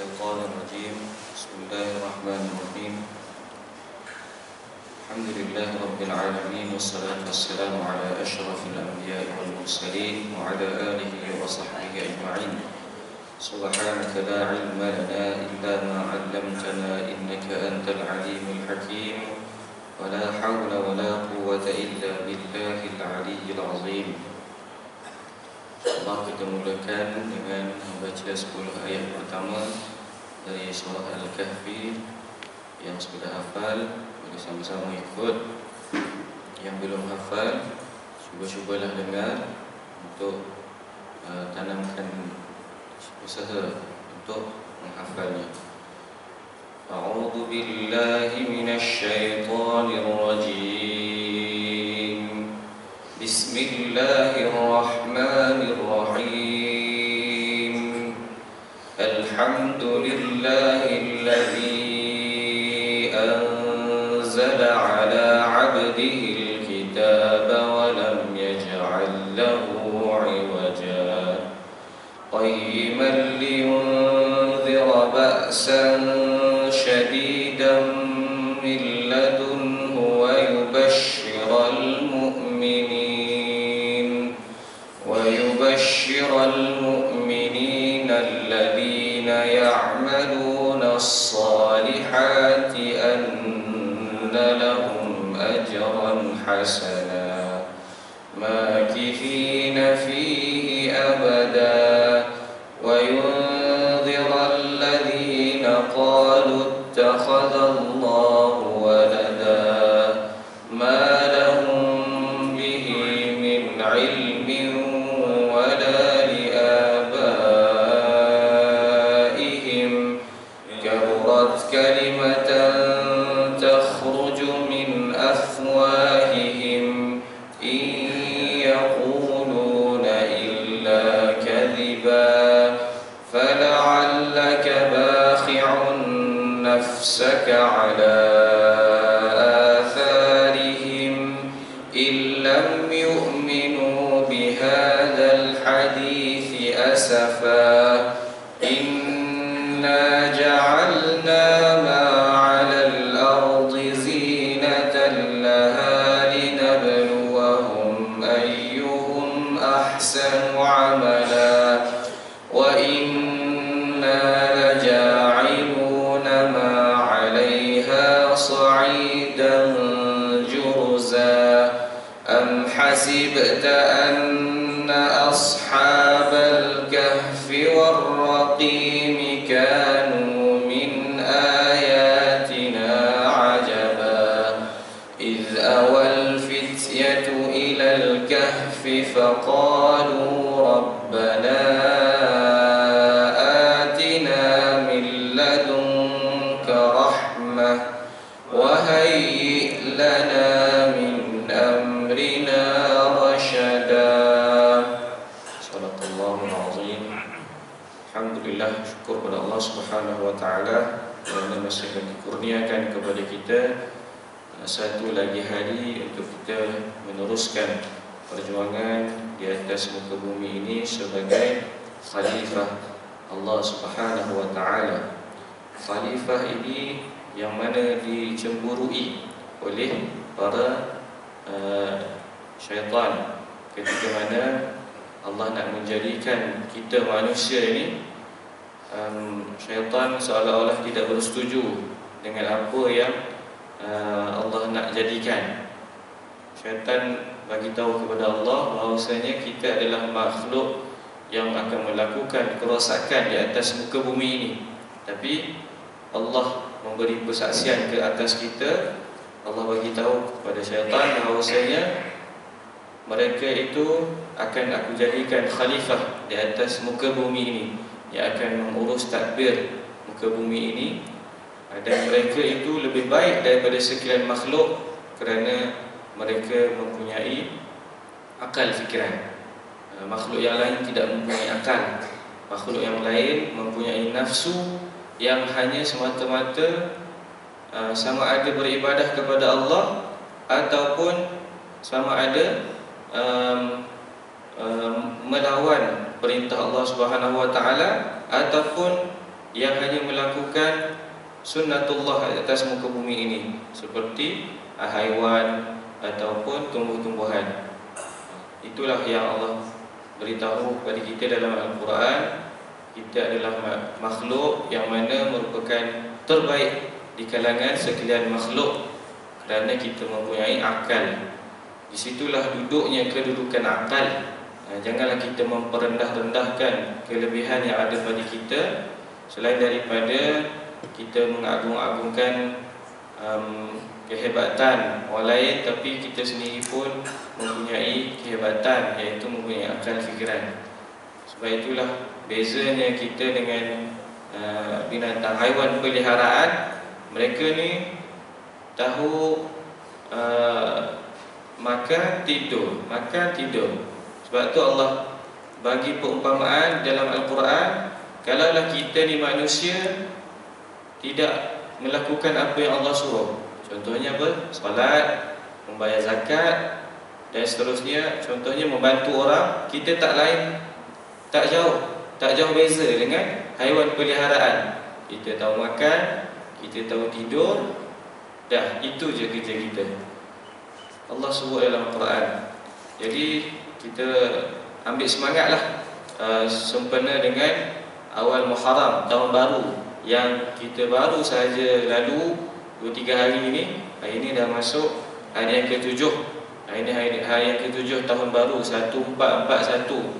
الشيطان الرجيم. بسم الله الرحمن الرحيم. الحمد لله رب العالمين، والصلاة والسلام على أشرف الأنبياء والمرسلين وعلى آله وصحبه أجمعين. سبحانك لا علم لنا إلا ما علمتنا إنك أنت العليم الحكيم، ولا حول ولا قوة إلا بالله العلي العظيم. Allah kita mulakan dengan membaca 10 ayat pertama dari surah Al-Kahfi. Yang sudah hafal boleh sama-sama ikut. Yang belum hafal, cuba-cubalah dengar untuk tanamkan usaha untuk menghafalnya. A'udzu billahi minasy syaithanir rajim. Bismillahirrahmanirrahim. Alhamdulillahilladzi anzala ala 'abdihi al-kitaba wa lam yaj'al lahu 'iwaja qayyiman liyunzira ba'san shadidan min ladunhu wa yubashshiral المؤمنين الذين يعملون الصالحات أن لهم أجرا حسنا ماكثين فيه أبدا وينذر الذين قالوا اتخذ الله ولدا ما لهم به من علم كلمة تخرج من أفواههم إن يقولون إلا كذبا فلعلك باخع نفسك على آثارهم إن لم يؤمنوا بهذا الحديث أسفا إنا جعلنا ما على الأرض زينة لها لنبلوهم أيهم أحسن عملا وإنا لجاعلون ما عليها صعيدا جرزا أم حسبت أن أصحاب الكهف والرقيم كانوا من آياتنا عجبا إذ أوى الفتية إلى الكهف فقالوا ربنا آتنا من لدنك رحمة وهيئ لنا من أمرنا رشدا. صدق الله العظيم. Alhamdulillah, syukur kepada Allah Subhanahu wa taala kerana masih lagi kurniakan kepada kita satu lagi hari untuk kita meneruskan perjuangan di atas muka bumi ini sebagai khalifah Allah Subhanahu wa taala. Khalifah ini yang mana dicemburui oleh para syaitan ketika mana Allah nak menjadikan kita manusia ini, syaitan seolah-olah tidak bersetuju dengan apa yang Allah nak jadikan. Syaitan bagi tahu kepada Allah bahawasanya kita adalah makhluk yang akan melakukan kerosakan di atas muka bumi ini. Tapi Allah memberi persaksian ke atas kita. Allah bagi tahu kepada syaitan bahawasanya mereka itu akan aku jadikan khalifah di atas muka bumi ini, yang akan mengurus tadbir muka bumi ini. Dan mereka itu lebih baik daripada sekian makhluk kerana mereka mempunyai akal fikiran. Makhluk yang lain tidak mempunyai akal. Makhluk yang lain mempunyai nafsu yang hanya semata-mata sama ada beribadah kepada Allah ataupun sama ada melawan perintah Allah Subhanahu wa taala ataupun yang hanya melakukan sunnatullah atas muka bumi ini, seperti haiwan ataupun tumbuh-tumbuhan. Itulah yang Allah beritahu kepada kita dalam Al-Quran. Kita adalah makhluk yang mana merupakan terbaik di kalangan sekalian makhluk, kerana kita mempunyai akal. Disitulah duduknya kedudukan akal. Janganlah kita memperendah-rendahkan kelebihan yang ada pada kita, selain daripada kita mengagung-agungkan kehebatan orang lain, tapi kita sendiri pun mempunyai kehebatan, iaitu mempunyai akal fikiran. Sebab itulah bezanya kita dengan binatang haiwan peliharaan. Mereka ni tahu makan tidur. Sebab tu Allah bagi perumpamaan dalam Al-Quran. Kalaulah kita ni manusia tidak melakukan apa yang Allah suruh, contohnya apa? Salat, membayar zakat dan seterusnya, contohnya membantu orang, kita tak jauh beza dengan haiwan peliharaan. Kita tahu makan, kita tahu tidur, dah itu je kerja kita. Allah sebut dalam Al-Quran. Jadi kita ambil semangatlah sempena dengan awal Muharram, tahun baru yang kita baru sahaja lalu 2-3 hari ini. Hari ini dah masuk hari yang ke-7. Hari yang ke-7 tahun baru 1441.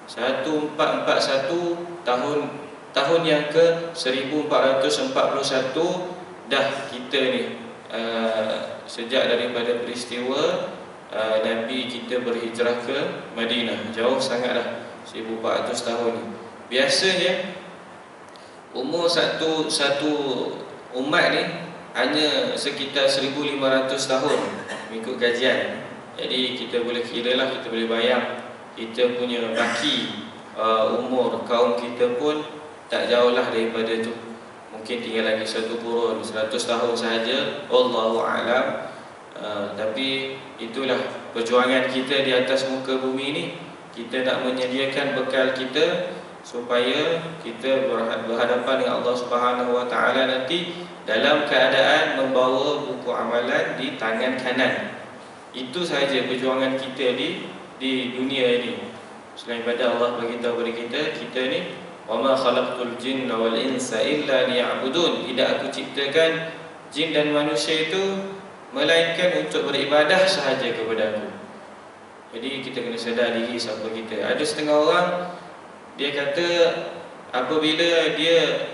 1441 tahun yang ke-1441 dah kita ni sejak daripada peristiwa Nabi kita berhijrah ke Madinah. Jauh sangatlah, 1400 tahun ni. Biasanya umur satu umat ni hanya sekitar 1500 tahun mengikut kajian. Jadi kita boleh kira lah, kita boleh bayang kita punya baki umur kaum kita pun tak jauh lah daripada tu. Mungkin tinggal lagi satu kurun, 100 tahun sahaja, Wallahu a'lam. Tapi itulah perjuangan kita di atas muka bumi ni. Kita nak menyediakan bekal kita supaya kita berhadapan dengan Allah Subhanahu Wa Taala nanti dalam keadaan membawa buku amalan di tangan kanan. Itu sahaja perjuangan kita di dunia ini. Selain pada Allah beritahu kepada kita ni, wa ma khalaqtul jinna wal insa illa liya'budun. Tidak aku ciptakan jin dan manusia itu melainkan untuk beribadah sahaja kepada aku. Jadi kita kena sedar diri siapa kita. Ada setengah orang dia kata apabila dia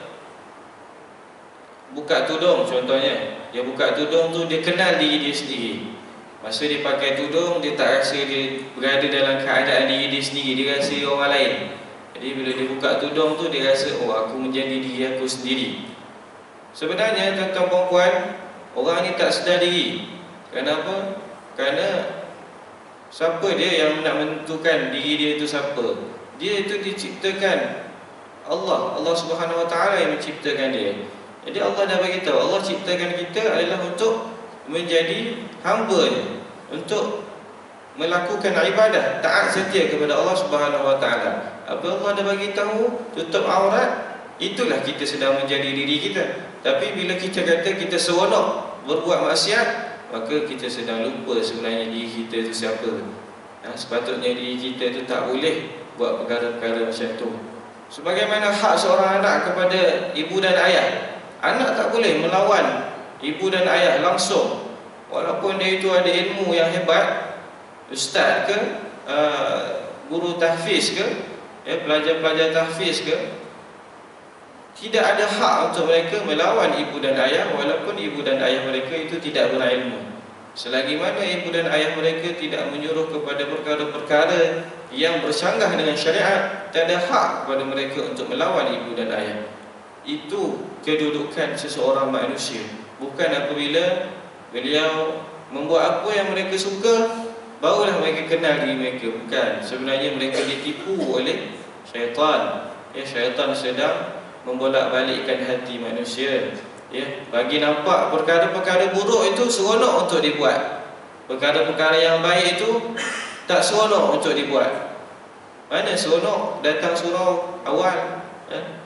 buka tudung, contohnya dia buka tudung tu, dia kenal diri dia sendiri. Masa dia pakai tudung, dia tak rasa dia berada dalam keadaan diri dia sendiri, dia rasa orang lain. Jadi bila dia buka tudung tu, dia rasa oh, aku menjadi diri aku sendiri. Sebenarnya tuan-tuan puan-puan, orang ni tak sedar diri. Kenapa? Kerana siapa dia yang nak menentukan diri dia itu siapa? Dia itu diciptakan Allah Subhanahu Wa Taala yang menciptakan dia. Jadi Allah dah bagi tahu, Allah ciptakan kita adalah untuk menjadi hamba-Nya, untuk melakukan ibadah, taat setia kepada Allah Subhanahu Wa Taala. Apa Allah dah bagi tahu, tutup aurat, itulah kita sedang menjadi diri kita. Tapi bila kita kata kita seronok berbuat maksiat, maka kita sedang lupa sebenarnya diri kita itu siapa. Sepatutnya diri kita itu tak boleh buat perkara-perkara macam tu. Sebagaimana hak seorang anak kepada ibu dan ayah, anak tak boleh melawan ibu dan ayah langsung, walaupun dia itu ada ilmu yang hebat, ustaz ke, guru tahfiz ke, pelajar-pelajar tahfiz ke, tidak ada hak untuk mereka melawan ibu dan ayah, walaupun ibu dan ayah mereka itu tidak berilmu. Selagi mana ibu dan ayah mereka tidak menyuruh kepada perkara-perkara yang bersanggah dengan syariat, tak ada hak kepada mereka untuk melawan ibu dan ayah. Itu kedudukan seseorang manusia. Bukan apabila beliau membuat apa yang mereka suka, barulah mereka kenal diri mereka. Bukan. Sebenarnya mereka ditipu oleh syaitan. Syaitan sedang membolak-balikkan hati manusia. Bagi nampak perkara-perkara buruk itu seronok untuk dibuat. Perkara-perkara yang baik itu tak seronok untuk dibuat. Mana seronok datang surau awal,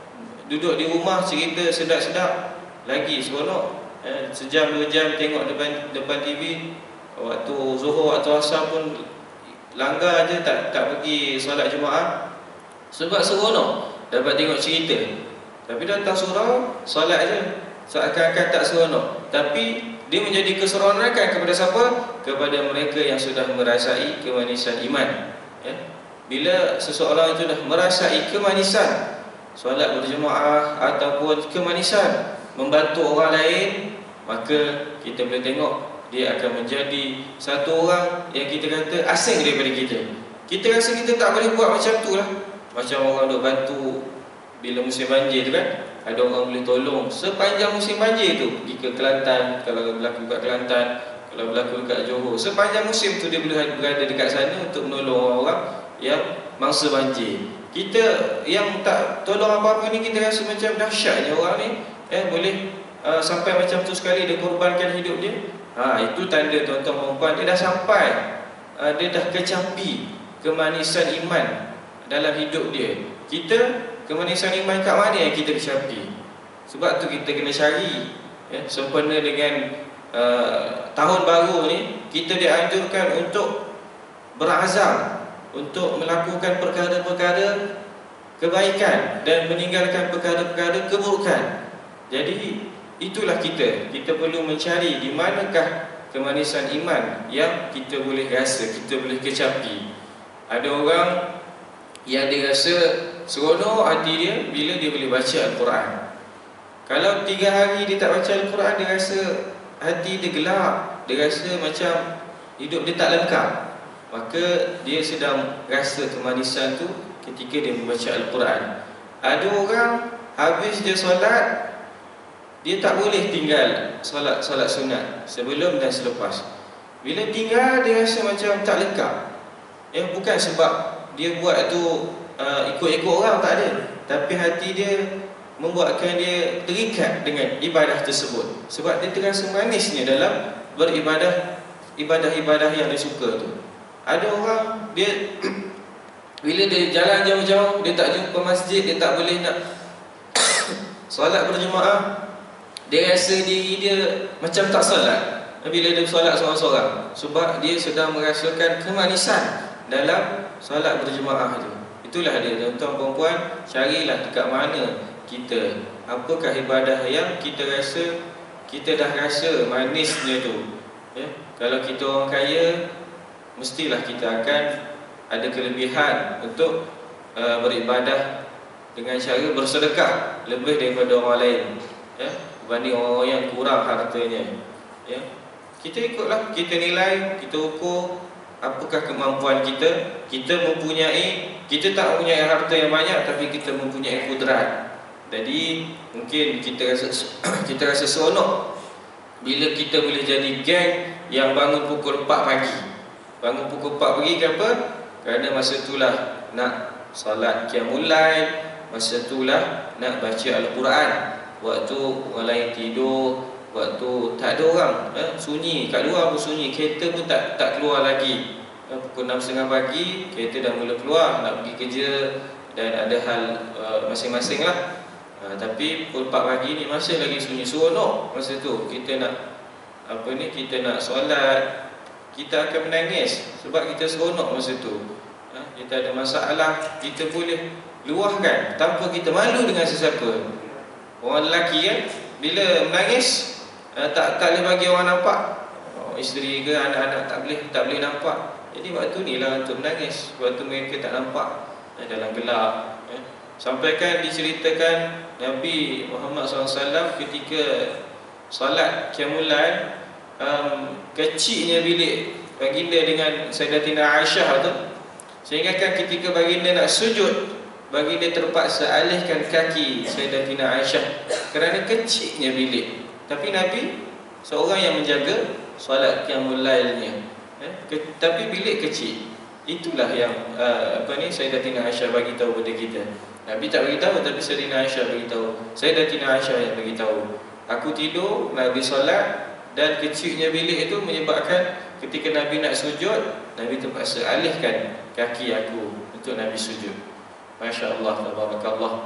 duduk di rumah cerita sedap-sedap lagi seronok. Sejam 2 jam tengok depan TV. Waktu Zuhur, waktu Asar pun langgar je, tak pergi solat Jumaat. Sebab seronok dapat tengok cerita. Tapi datang surau, solat je, seakan-akan tak seronok. Tapi dia menjadi keseronokan kepada siapa? Kepada mereka yang sudah merasai kemanisan iman. Bila seseorang itu dah merasai kemanisan solat berjemaah ataupun kemanisan membantu orang lain, maka kita boleh tengok dia akan menjadi satu orang yang kita kata asing daripada kita. Kita rasa kita tak boleh buat macam tu lah. Macam orang duk bantu bila musim banjir tu kan, ada orang boleh tolong sepanjang musim banjir tu. Pergi ke Kelantan, kalau berlaku kat Kelantan, kalau berlaku kat Johor, sepanjang musim tu dia boleh berada dekat sana untuk menolong orang-orang yang mangsa banjir. Kita yang tak tolong apa-apa ni, kita rasa macam dahsyatnya orang ni boleh sampai macam tu sekali dia korbankan hidup dia. Itu tanda tuan-tuan perempuan, dia dah sampai, dia dah kecapi kemanisan iman dalam hidup dia. Kita kemanisan iman kat mana yang kita kecapi? Sebab tu kita kena cari sempena dengan tahun baru ni, kita dianjurkan untuk berazam untuk melakukan perkara-perkara kebaikan dan meninggalkan perkara-perkara keburukan. Jadi itulah kita perlu mencari di manakah kemanisan iman yang kita boleh rasa, kita boleh kecapi. Ada orang yang dia rasa seronok hati dia bila dia boleh baca Al-Quran. Kalau 3 hari dia tak baca Al-Quran, dia rasa hati dia gelap, dia rasa macam hidup dia tak lengkap. Maka dia sedang rasa kemanisan tu ketika dia membaca Al-Quran. Ada orang habis dia solat, dia tak boleh tinggal solat sunat sebelum dan selepas. Bila tinggal, dia rasa macam tak lengkap. Bukan sebab dia buat tu ikut-ikut orang, tak ada. Tapi hati dia membuatkan dia terikat dengan ibadah tersebut. Sebab dia terasa manisnya dalam beribadah, ibadah-ibadah yang dia suka tu. Ada orang dia bila dia jalan jauh-jauh, dia tak jumpa masjid, dia tak boleh nak solat berjemaah, dia rasa diri dia macam tak solat bila dia solat seorang-seorang. Sebab dia sedang merasakan kemanisan dalam solat berjemaah tu. Itulah dia, tuan-tuan perempuan, carilah dekat mana kita, apakah ibadah yang kita rasa, kita dah rasa manisnya tu. Kalau kita orang kaya, mestilah kita akan ada kelebihan untuk beribadah dengan cara bersedekah lebih daripada orang lain, berbanding orang yang kurang hartanya. Kita ikutlah, kita nilai, kita ukur apakah kemampuan kita. Kita tak mempunyai harta yang banyak, tapi kita mempunyai kudrat. Jadi mungkin kita rasa seronok bila kita boleh jadi geng yang bangun pukul 4 pagi. Bangun pukul 4 pagi kenapa? Kerana masa itulah nak salat qiyamul lail, masa itulah nak baca Al-Quran. Waktu orang lain tidur, waktu tak ada orang, sunyi, kat luar pun sunyi, kereta pun tak keluar lagi. Pukul 6.30 pagi, kereta dah mula keluar, nak pergi kerja dan ada hal masing-masing lah. Tapi pukul 4 pagi ni masih lagi sunyi, seronok masa tu. Kita nak kita nak solat, kita akan menangis sebab kita seronok masa tu. Kita ada masalah, kita boleh luahkan tanpa kita malu dengan sesiapa. Orang lelaki bila menangis tak boleh bagi orang nampak. Isteri ke anak-anak tak boleh nampak. Jadi waktu ni lah untuk menangis, waktu mereka tak nampak dalam gelap. Sampaikan diceritakan Nabi Muhammad SAW ketika salat qiyamul lail, kecilnya bilik baginda dengan Sayyidatina Aisyah tu, sehingga kan ketika baginda nak sujud, baginda terpaksa alihkan kaki Sayyidatina Aisyah kerana kecilnya bilik. Tapi Nabi seorang yang menjaga solat qiyamul lailnya, tapi bilik kecil. Itulah yang Sayyidatina Aisyah bagi tahu kepada kita. Nabi tak bagi tahu, tapi Sayyidatina Aisyah bagi tahu. Sayyidatina Aisyah yang bagi tahu, aku tidur, Nabi solat, dan kecilnya bilik itu menyebabkan ketika Nabi nak sujud, Nabi terpaksa alihkan kaki aku untuk Nabi sujud. Masya Allah, tabarakallah.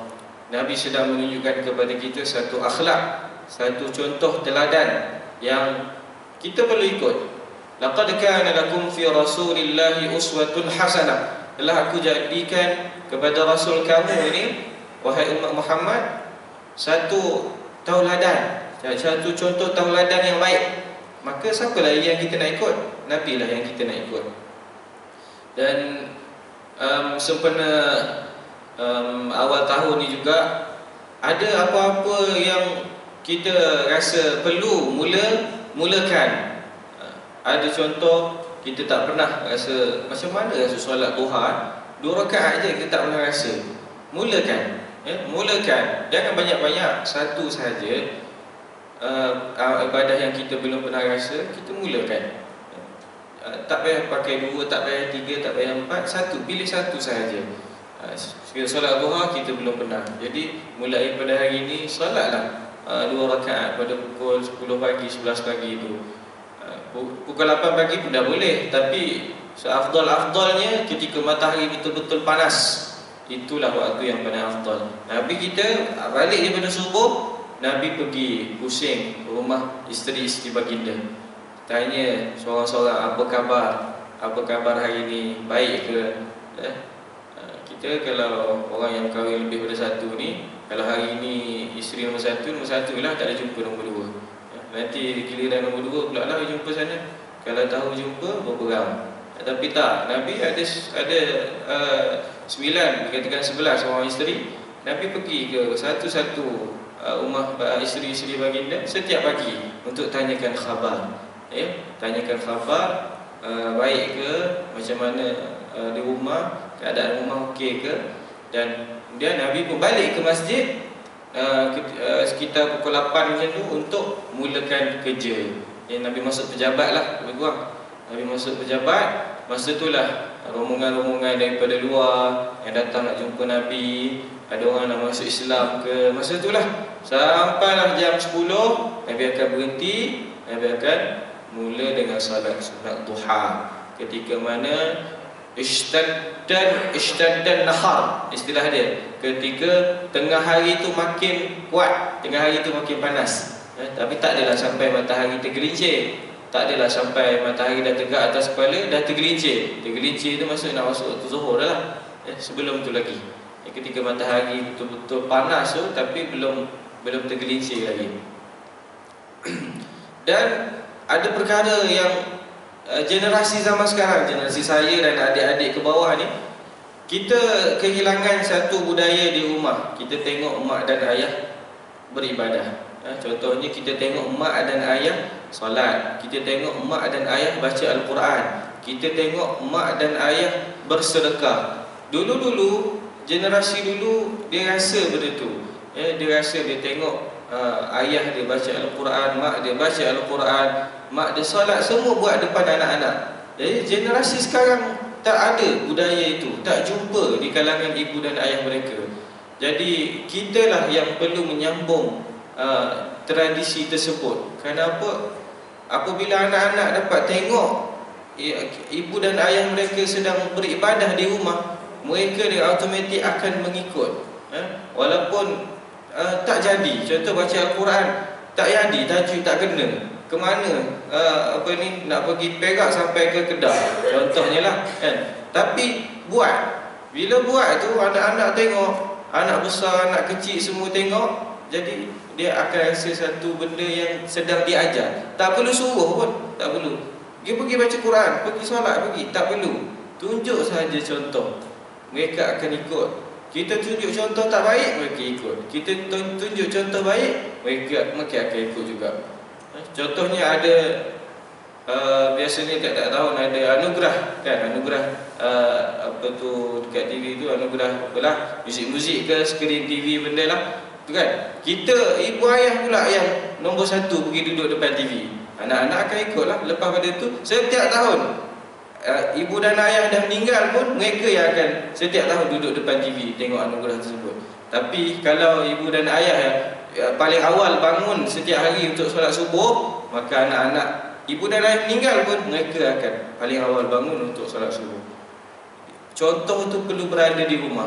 Nabi sedang menunjukkan kepada kita satu akhlak, satu contoh teladan yang kita perlu ikut. Laqad kana lakum fi Rasulillahi uswatun hasanah. Telah aku jadikan kepada Rasul kamu ini, wahai umat Muhammad, satu tauladan, satu contoh tauladan yang baik. Maka siapa lagi yang kita nak ikut? Nabi lah yang kita nak ikut. Dan sempena awal tahun ni juga, ada apa-apa yang kita rasa perlu mulakan. Ada contoh, kita tak pernah rasa macam mana rasa solat duha, 2 rakaat aja kita tak pernah rasa. Mulakan, mulakan. Jangan banyak-banyak, satu sahaja. Ibadah yang kita belum pernah rasa, kita mulakan. Tak payah pakai 2, tak payah 3, tak payah 4, satu, pilih satu sahaja. Solat duha kita belum pernah. Jadi mulai pada hari ini, solatlah 2 rakaat pada pukul 10 pagi, 11 pagi itu. Pukul 8 pagi pun dah boleh, tapi seafdal-afdalnya ketika matahari betul-betul panas. Itulah waktu yang paling afdal. Nabi kita balik daripada subuh, Nabi pergi pusing ke rumah isteri-isteri baginda. Tanya seorang-seorang, apa khabar? Apa khabar hari ini? Baik ke? Kita kalau orang yang kahwin lebih daripada satu ni, kalau hari ini isteri nombor satu lah, tak ada jumpa nombor 2. Nanti giliran nombor 2 pula lah jumpa sana. Kalau tahu jumpa, berperang. Tapi tak, Nabi ada 9, dikatakan 11 orang isteri. Nabi pergi ke satu-satu rumah isteri-isteri baginda setiap pagi untuk tanyakan khabar. Tanyakan khabar, baik ke, macam mana di rumah, keadaan rumah okey ke. Dan kemudian Nabi pun balik ke masjid sekitar pukul 8 macam tu untuk mulakan kerja. Nabi masuk pejabat lah, lebih kurang. Nabi masuk pejabat, masa itulah rombongan-rombongan daripada luar yang datang nak jumpa Nabi. Ada orang nak masuk Islam ke, masa itulah. Sampailah jam 10, Nabi akan berhenti. Nabi akan mula dengan salat sunat duha. Ketika mana Ishtaddan nahar, istilah dia, ketika tengah hari itu makin kuat, tengah hari itu makin panas. Tapi tak adalah sampai matahari tergelincir. Tak adalah sampai matahari dah tegak atas kepala, dah tergelincir. Tergelincir itu nak masuk waktu zuhur dah lah. Sebelum tu lagi, ketika matahari betul-betul panas tu, tapi belum tergelincir lagi. Dan ada perkara yang generasi zaman sekarang, generasi saya dan adik-adik ke bawah ni, kita kehilangan satu budaya di rumah. Kita tengok mak dan ayah beribadah. Contohnya kita tengok mak dan ayah solat, kita tengok mak dan ayah baca Al-Quran, kita tengok mak dan ayah bersedekah. Dulu-dulu, generasi dulu, dia rasa benda tu. Dia rasa, dia tengok ayah dia baca Al-Quran, mak dia baca Al-Quran, mak dia solat, semua buat depan anak-anak. Jadi generasi sekarang tak ada budaya itu, tak jumpa di kalangan ibu dan ayah mereka. Jadi kitalah yang perlu menyambung tradisi tersebut. Kenapa? Apabila anak-anak dapat tengok ibu dan ayah mereka sedang beribadah di rumah, mereka dia automatik akan mengikut. Walaupun tak jadi, contoh baca Al-Quran tak jadi, tajwid tak kena, ke mana nak pergi Perak sampai ke Kedah, contohnya lah kan. Tapi buat, bila buat tu anak-anak tengok, anak besar, anak kecil semua tengok, jadi dia akan rasa satu benda yang sedang diajar. Tak perlu suruh pun, tak perlu. Dia pergi baca Quran, pergi solat, pergi, tak perlu. Tunjuk sahaja contoh, mereka akan ikut. Kita tunjuk contoh tak baik, mereka ikut. Kita tunjuk contoh baik, mereka akan ikut juga. Contohnya ada biasanya tiap-tiap tahun ada anugerah kan, anugerah apa tu dekat TV tu, anugerah apalah, muzik-muzik ke, skrin TV benda lah tu kan. Kita ibu ayah pula yang nombor 1 pergi duduk depan TV. Anak-anak akan ikut lah. Lepas pada tu setiap tahun ibu dan ayah dah meninggal pun, mereka yang akan setiap tahun duduk depan TV tengok anugerah tersebut. Tapi kalau ibu dan ayah paling awal bangun setiap hari untuk solat subuh, maka anak-anak ibu dan ayah meninggal pun, mereka akan paling awal bangun untuk solat subuh. Contoh tu perlu berada di rumah.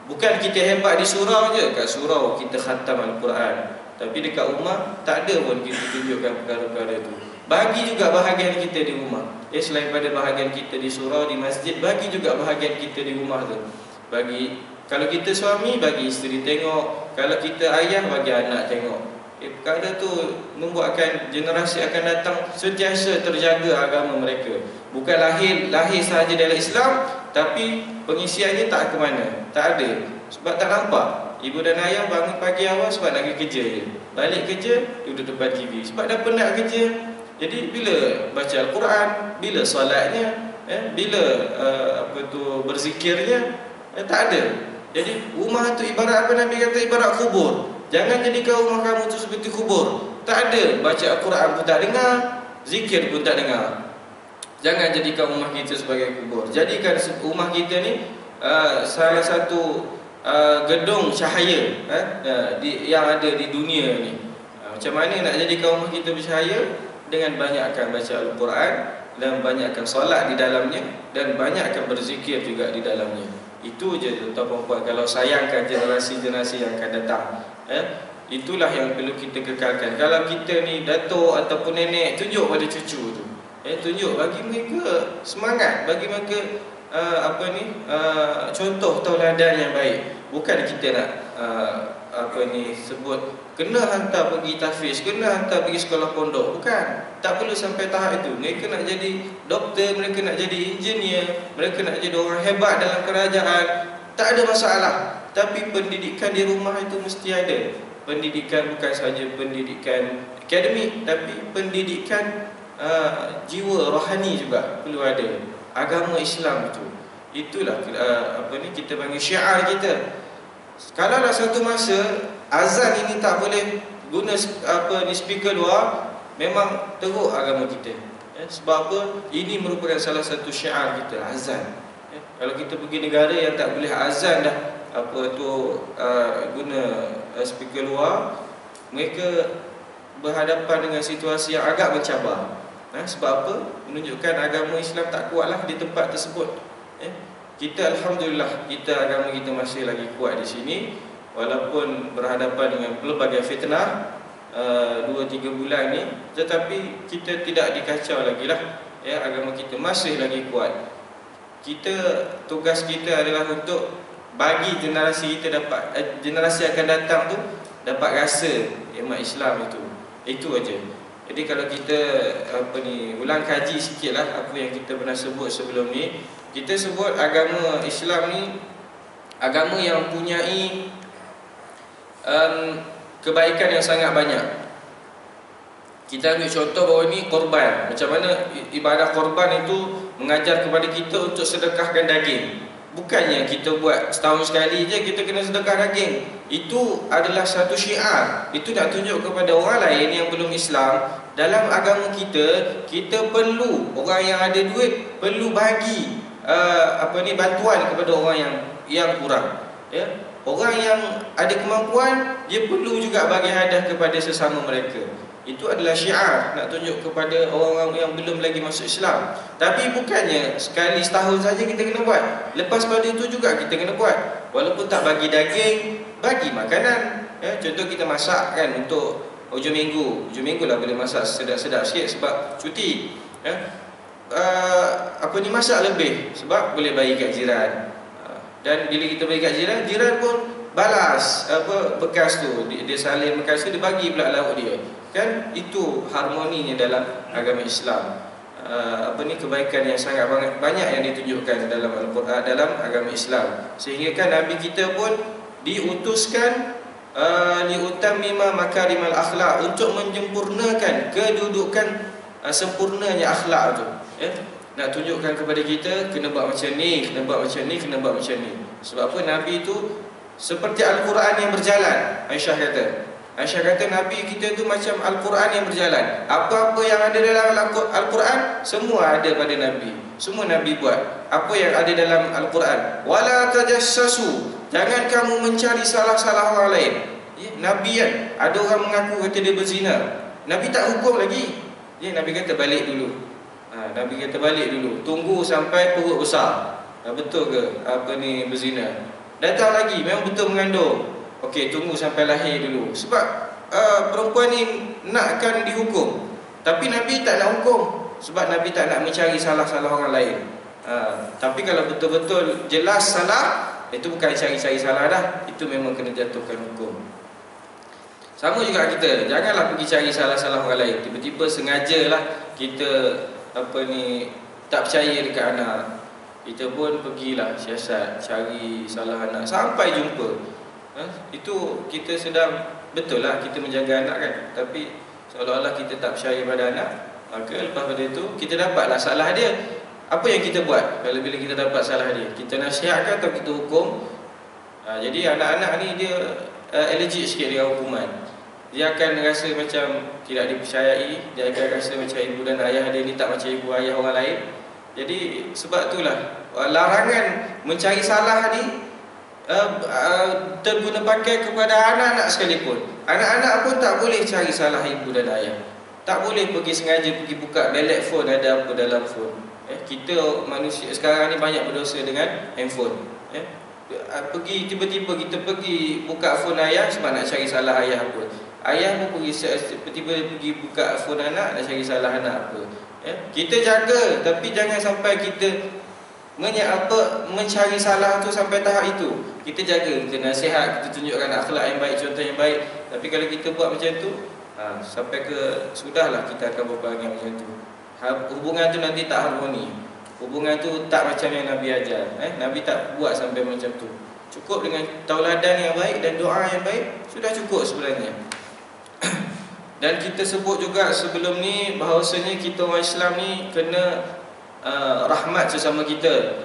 Bukan kita hebat di surau je, kat surau kita khatam Al-Quran, tapi dekat rumah tak ada pun kita tunjukkan perkara-perkara itu. Bagi juga bahagian kita di rumah. Selain pada bahagian kita di surau, di masjid, bagi juga bahagian kita di rumah tu. Bagi, kalau kita suami, bagi isteri tengok. Kalau kita ayah, bagi anak tengok. Perkara tu membuatkan generasi akan datang sentiasa terjaga agama mereka. Bukan lahir sahaja dalam Islam, tapi pengisiannya tak ke mana, tak ada. Sebab tak nampak. Ibu dan ayah bangun pagi awal sebab nak pergi kerja je. Balik kerja, duduk depan TV sebab dah penat kerja. Jadi bila baca Al-Quran, bila solatnya, bila berzikirnya, tak ada. Jadi rumah tu ibarat apa Nabi kata, ibarat kubur. Jangan jadikan rumah kamu tu seperti kubur. Tak ada, baca Al-Quran pun tak dengar, zikir pun tak dengar. Jangan jadikan rumah kita sebagai kubur. Jadikan rumah kita ni salah satu gedung cahaya yang ada di dunia ni. Macam mana nak jadikan rumah kita bercahaya? Dengan banyakkan baca Al-Quran, dan banyakkan solat di dalamnya, dan banyakkan berzikir juga di dalamnya. Itu je tuan-tuan puan, kalau sayangkan generasi-generasi yang akan datang. Itulah yang perlu kita kekalkan. Kalau kita ni datuk ataupun nenek, tunjuk pada cucu tu, tunjuk, bagi mereka semangat, bagi mereka contoh tauladan yang baik. Bukan kita nak sebut kena hantar pergi tahfiz, kena hantar pergi sekolah pondok. Bukan, tak perlu sampai tahap itu. Mereka nak jadi doktor, mereka nak jadi engineer, mereka nak jadi orang hebat dalam kerajaan, tak ada masalah. Tapi pendidikan di rumah itu mesti ada. Pendidikan bukan sahaja pendidikan akademik, tapi pendidikan jiwa rohani juga perlu ada. Agama Islam itu, itulah kita panggil syiar kita. Kalaulah satu masa azan ini tak boleh guna speaker luar, memang teruk agama kita. Sebab apa? Ini merupakan salah satu syiar kita, azan. Kalau kita pergi negara yang tak boleh azan dah, guna speaker luar, mereka berhadapan dengan situasi yang agak mencabar. Sebab apa? Menunjukkan agama Islam tak kuatlah di tempat tersebut. Kita alhamdulillah, kita agama kita masih lagi kuat di sini, walaupun berhadapan dengan pelbagai fitnah 2-3 bulan ni, tetapi kita tidak dikacau lagi lah. Agama kita masih lagi kuat. Tugas kita adalah untuk bagi generasi kita dapat, generasi akan datang tu dapat rasa nikmat Islam itu. Itu aja. Jadi kalau kita ulang kaji sikitlah apa yang kita pernah sebut sebelum ni. Kita sebut agama Islam ni agama yang mempunyai kebaikan yang sangat banyak. Kita ambil contoh bahawa ni korban. Macam mana ibadah korban itu mengajar kepada kita untuk sedekahkan daging. Bukannya kita buat setahun sekali je kita kena sedekah daging. Itu adalah satu syiar. Itu nak tunjuk kepada orang lain yang belum Islam, dalam agama kita, kita perlu, orang yang ada duit perlu bagi bantuan kepada orang yang kurang. Orang yang ada kemampuan, dia perlu juga bagi hadiah kepada sesama mereka. Itu adalah syiar, nak tunjuk kepada orang-orang yang belum lagi masuk Islam. Tapi bukannya sekali setahun saja kita kena buat. Lepas pada itu juga kita kena buat. Walaupun tak bagi daging, bagi makanan. Contoh kita masak kan untuk hujung minggu. Hujung minggu lah boleh masak sedap-sedap sikit sebab cuti. Masak lebih sebab boleh bagi kat jiran. Dan bila kita bagi kat jiran, jiran pun balas bekas tu. Dia salin bekas tu, dia bagi pula lauk dia. Kan itu harmoninya dalam agama Islam. Kebaikan yang sangat banyak yang ditunjukkan dalam Al-Quran, dalam agama Islam. Sehingga kan Nabi kita pun diutuskan liutammima makarimal akhlak, untuk menyempurnakan kedudukan sempurnanya akhlak tu. Nak tunjukkan kepada kita kena buat macam ni, kena buat macam ni, kena buat macam ni. Sebab apa? Nabi tu seperti Al-Quran yang berjalan. Aisyah kata Nabi kita tu macam Al-Quran yang berjalan. Apa-apa yang ada dalam Al-Quran, semua ada pada Nabi. Semua Nabi buat. Apa yang ada dalam Al-Quran, wala tajassasu, jangan kamu mencari salah-salah orang lain. Nabi kan, ada orang mengaku kata dia berzina, Nabi tak hukum lagi. Nabi kata balik dulu. Nabi kata balik dulu, tunggu sampai perut besar. Betul ke berzina? Datang lagi, memang betul mengandung. Okey, tunggu sampai lahir dulu. Sebab perempuan ni nakkan dihukum. Tapi Nabi tak nak hukum, sebab Nabi tak nak mencari salah-salah orang lain. Tapi kalau betul-betul jelas salah, itu bukan cari-cari salah dah, itu memang kena jatuhkan hukum. Sama juga kita, janganlah pergi cari salah-salah orang lain. Tiba-tiba sengajalah kita tak percaya dekat anak. Kita pun pergilah siasat cari salah anak sampai jumpa. Itu kita sedang, betul lah kita menjaga anak kan, tapi seolah-olah kita tak percaya pada anak. Maka lepas pada itu kita dapatlah salah dia. Apa yang kita buat kalau bila kita dapat salah dia? Kita nasihatkan atau kita hukum? Jadi anak-anak ni dia allergic sikit dengan hukuman. Dia akan rasa macam tidak dipercayai. Dia akan rasa macam ibu dan ayah dia ni tak macam ibu ayah orang lain. Jadi sebab itulah larangan mencari salah ni terguna pakai kepada anak-anak sekalipun. Anak-anak pun tak boleh cari salah ibu dan ayah. Tak boleh pergi sengaja pergi buka ballot phone, ada apa dalam phone. Kita manusia sekarang ni banyak berdosa dengan handphone. Pergi tiba-tiba kita pergi buka phone ayah sebab nak cari salah ayah apa. Ayah pun pergi tiba-tiba pergi buka phone anak nak cari salah anak apa. Kita jaga, tapi jangan sampai kita mencari salah tu sampai tahap itu. Kita jaga, kita nasihat, kita tunjukkan akhlak yang baik, contoh yang baik. Tapi kalau kita buat macam tu, sampai ke sudahlah kita akan berperangai macam tu. Hubungan tu nanti tak harmoni. Hubungan tu tak macam yang Nabi ajar. Nabi tak buat sampai macam tu. Cukup dengan tauladan yang baik dan doa yang baik, sudah cukup sebenarnya. Dan kita sebut juga sebelum ni bahawasanya kita orang Islam ni kena rahmat sesama kita,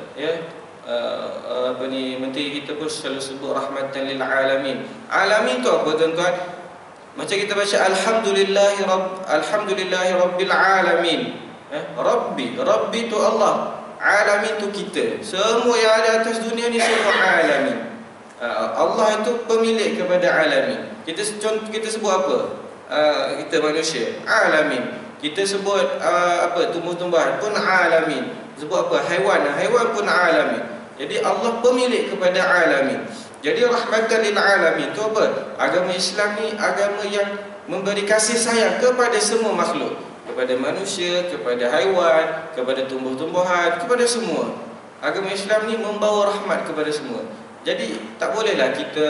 menteri kita pun selalu sebut rahmatan lil alamin. Alamin tu apa tuan-tuan? Macam kita baca alhamdulillahi rabbil alamin. Rabbi tu Allah, alamin tu kita. Semua yang ada atas dunia ni semua alamin. Allah itu pemilik kepada alamin. Kita sebut apa? Kita manusia, alamin. Kita sebut tumbuh-tumbuhan pun alamin. Sebut apa? Haiwan pun alamin. Jadi Allah pemilik kepada alamin. Jadi rahmatan lil alamin itu apa? Agama Islam ni agama yang memberi kasih sayang kepada semua makhluk, kepada manusia, kepada haiwan, kepada tumbuh-tumbuhan, kepada semua. Agama Islam ni membawa rahmat kepada semua. Jadi tak bolehlah kita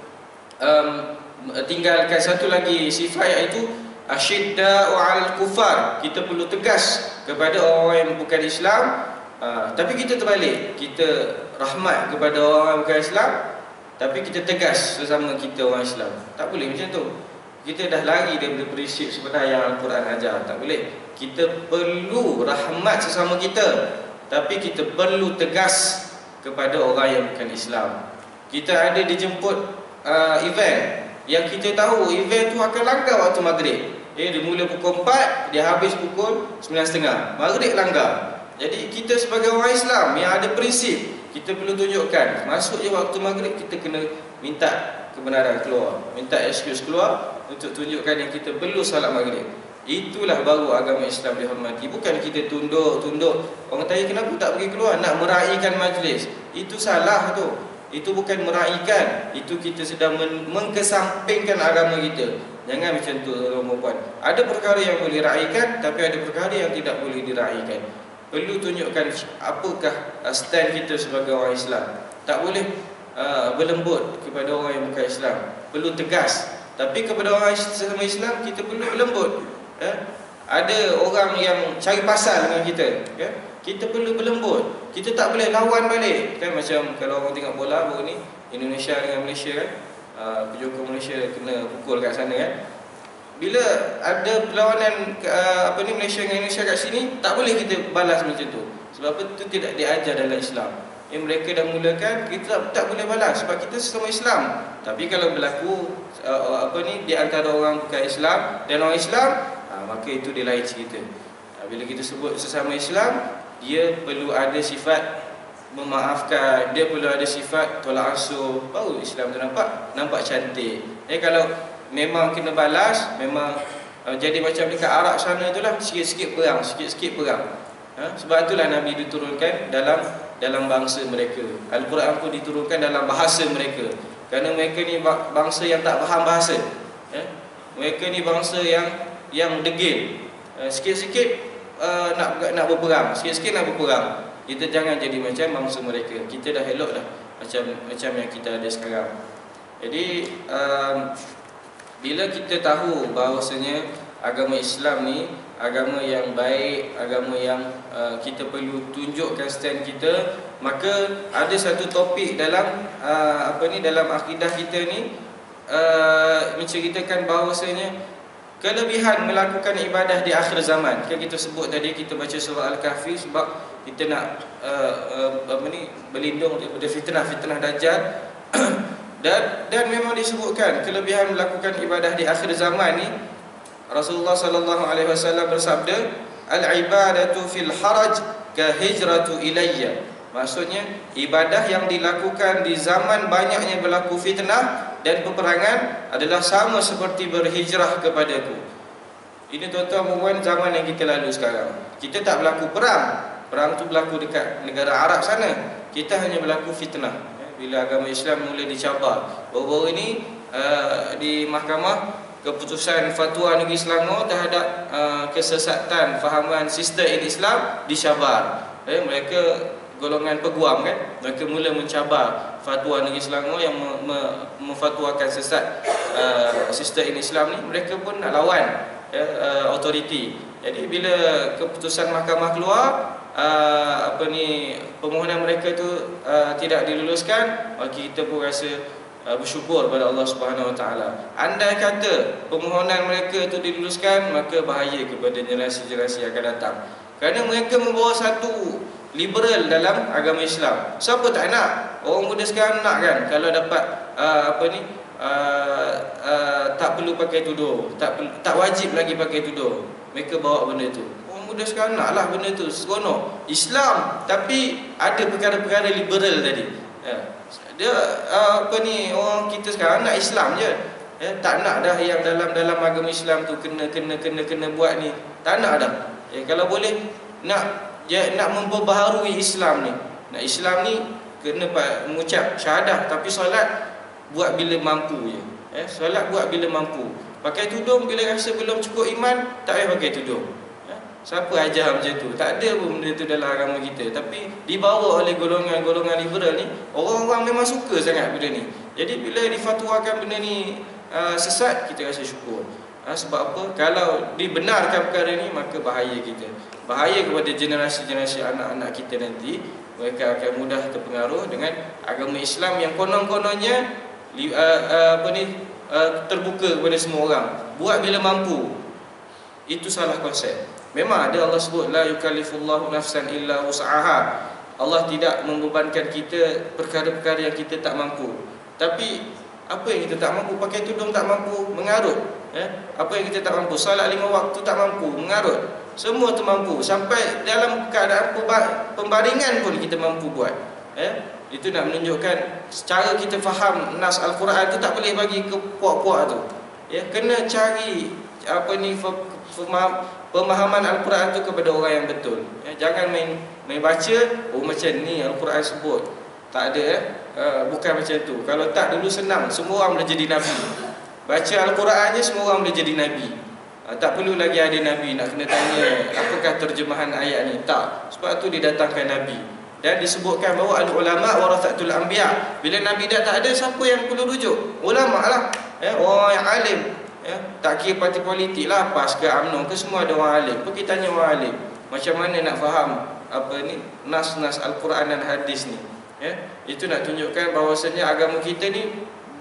tinggalkan satu lagi sifat, iaitu asyidda'u 'alal kufar. Kita perlu tegas kepada orang yang bukan Islam, tapi kita terbalik. Kita rahmat kepada orang yang bukan Islam, tapi kita tegas sesama kita orang Islam. Tak boleh macam tu. Kita dah lari daripada prinsip sebenar yang Al-Quran ajar. Tak boleh. Kita perlu rahmat sesama kita, tapi kita perlu tegas kepada orang yang bukan Islam. Kita ada dijemput event yang kita tahu event tu akan langgar waktu maghrib. Dia mula pukul 4, dia habis pukul 9.30. Maghrib langgar. Jadi kita sebagai orang Islam yang ada prinsip, kita perlu tunjukkan masuk je waktu maghrib, kita kena minta kebenaran keluar, minta excuse keluar untuk tunjukkan yang kita perlu salat maghrib. Itulah baru agama Islam dihormati. Bukan kita tunduk. Orang tanya kenapa tak pergi keluar, nak meraihkan majlis. Itu salah tu. Itu bukan meraihkan, itu kita sedang mengkesampingkan agama kita. Jangan macam tu tuan-tuan dan puan. Ada perkara yang boleh raihkan, tapi ada perkara yang tidak boleh diraihkan. Perlu tunjukkan apakah stand kita sebagai orang Islam. Tak boleh berlembut kepada orang yang bukan Islam. Perlu tegas. Tapi kepada orang sesama Islam kita perlu berlembut. Ada orang yang cari pasal dengan kita, kita perlu berlembut. Kita tak boleh lawan balik. Kan macam kalau orang tengok bola baru ni, Indonesia dengan Malaysia kan, penyokong Malaysia kena pukul kat sana kan. Bila ada perlawanan Malaysia dengan Indonesia kat sini, tak boleh kita balas macam tu. Sebab itu tidak diajar dalam Islam. Mereka dah mulakan, kita tak boleh balas sebab kita sesama Islam. Tapi kalau berlaku di antara orang bukan Islam dan orang Islam, maka itu dia lain cerita. Bila kita sebut sesama Islam, dia perlu ada sifat memaafkan, dia perlu ada sifat tolak ansur, baru Islam tu nampak cantik. Kalau memang kena balas, memang jadi macam dekat Arab sana itulah, sikit-sikit perang. Sebab itulah Nabi diturunkan dalam bangsa mereka. Al-Quran pun diturunkan dalam bahasa mereka. Kerana mereka ni bangsa yang tak faham bahasa. Mereka ni bangsa yang degil. Sikit-sikit nak berperang, sikit-sikit nak berperang. Kita jangan jadi macam bangsa mereka. Kita dah elok dah macam yang kita ada sekarang. Jadi bila kita tahu bahawasanya agama Islam ni agama yang baik, agama yang kita perlu tunjukkan stand kita, maka ada satu topik dalam dalam akidah kita ni menceritakan bahawasanya kelebihan melakukan ibadah di akhir zaman. Kan kita sebut tadi, kita baca surah Al-Kahfi sebab kita nak berlindung daripada fitnah Dajjal. dan memang disebutkan kelebihan melakukan ibadah di akhir zaman ni. Rasulullah sallallahu alaihi wasallam bersabda, al-ibadatu fil haraj ka hijratu ilayya. Maksudnya ibadah yang dilakukan di zaman banyaknya berlaku fitnah dan peperangan adalah sama seperti berhijrah kepadaku. Ini tuan-tuan puan zaman yang kita lalu sekarang. Kita tak berlaku perang. Perang tu berlaku dekat negara Arab sana. Kita hanya berlaku fitnah. Bila agama Islam mula dicabar. Baru-baru ini di mahkamah, keputusan fatwa Negeri Selangor terhadap kesesatan fahaman Sister in Islam dicabar. Mereka golongan peguam kan, mereka mula mencabar fatwa Negeri Selangor yang memfatwakan sesat Sister in Islam ni. Mereka pun nak lawan autoriti. Jadi bila keputusan mahkamah keluar, permohonan mereka tu tidak diluluskan, maka kita pun rasa bersyukur pada Allah Subhanahu Wa Taala. Andai kata permohonan mereka itu diluluskan, maka bahaya kepada generasi-generasi yang akan datang. Kerana mereka membawa satu liberal dalam agama Islam. Siapa tak nak? Orang muda sekarang nak kan, kalau dapat tak perlu pakai tudung, tak wajib lagi pakai tudung. Mereka bawa benda tu. Orang muda sekarang naklah benda tu, seronok Islam, tapi ada perkara-perkara liberal tadi. Dia orang kita sekarang nak Islam je. Tak nak dah yang dalam agama Islam tu kena buat ni. Tak nak dah. Kalau boleh nak memperbaharui Islam ni. Nak Islam ni kena mengucap syahadah, tapi solat buat bila mampu je. Solat buat bila mampu. Pakai tudung bila rasa belum cukup iman, tak payah pakai tudung. Siapa ajar macam tu? Tak ada pun benda tu dalam agama kita. Tapi dibawa oleh golongan-golongan liberal ni, orang-orang memang suka sangat benda ni. Jadi bila difatwakan benda ni sesat, kita rasa syukur. Sebab apa? Kalau dibenarkan perkara ni, maka bahaya kita. Bahaya kepada generasi-generasi anak-anak kita nanti. Mereka akan mudah terpengaruh dengan agama Islam yang konon-kononnya terbuka kepada semua orang. Buat bila mampu. Itu salah konsep. Memang ada Allah sebut la yukallifullahu nafsan illa wus'aha. Allah tidak membebankan kita perkara-perkara yang kita tak mampu. Tapi apa yang kita tak mampu? Pakai tudung tak mampu, mengarut. Apa yang kita tak mampu? Salat 5 waktu tak mampu, mengarut. Semua tu mampu. Sampai dalam keadaan pembaringan pun kita mampu buat. Itu nak menunjukkan cara kita faham nas Al-Quran tu tak boleh bagi ke puak-puak tu. Kena cari pemahaman Al-Quran tu kepada orang yang betul. Jangan main baca, macam ni Al-Quran sebut. Tak ada, bukan macam tu. Kalau tak, dulu senang, semua orang boleh jadi Nabi. Baca Al-Qurannya, semua orang boleh jadi Nabi. Tak perlu lagi ada Nabi nak kena tanya apakah terjemahan ayat ni. Tak, sebab tu didatangkan Nabi. Dan disebutkan bahawa al-ulama warathatul anbiya. Bila Nabi dah tak ada, siapa yang perlu rujuk? Ulama lah, orang yang alim. Tak kira parti politik lah, PAS ke UMNO ke, semua ada orang alim. Pergi tanya orang alim, macam mana nak faham nas-nas Al-Quran dan hadis ni. Itu nak tunjukkan bahawasanya agama kita ni